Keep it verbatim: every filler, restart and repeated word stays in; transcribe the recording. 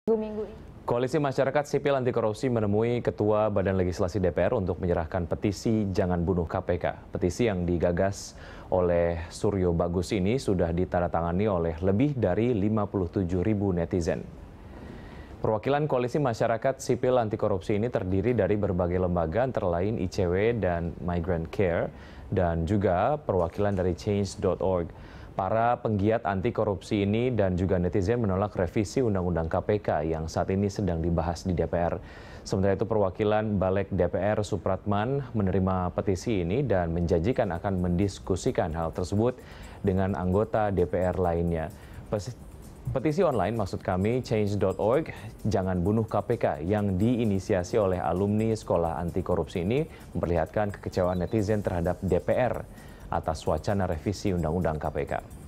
Minggu ini. Koalisi Masyarakat Sipil Anti Korupsi menemui Ketua Badan Legislasi D P R untuk menyerahkan petisi Jangan Bunuh K P K. Petisi yang digagas oleh Suryo Bagus ini sudah ditandatangani oleh lebih dari lima puluh tujuh ribu netizen. Perwakilan Koalisi Masyarakat Sipil Anti Korupsi ini terdiri dari berbagai lembaga antara lain I C W dan Migrant Care dan juga perwakilan dari change dot org. Para penggiat anti korupsi ini dan juga netizen menolak revisi Undang-Undang K P K yang saat ini sedang dibahas di D P R. Sementara itu perwakilan Balik D P R Supratman menerima petisi ini dan menjanjikan akan mendiskusikan hal tersebut dengan anggota D P R lainnya. Petisi online maksud kami change dot org Jangan Bunuh K P K yang diinisiasi oleh alumni Sekolah Anti Korupsi ini memperlihatkan kekecewaan netizen terhadap D P R atas wacana revisi Undang-Undang K P K.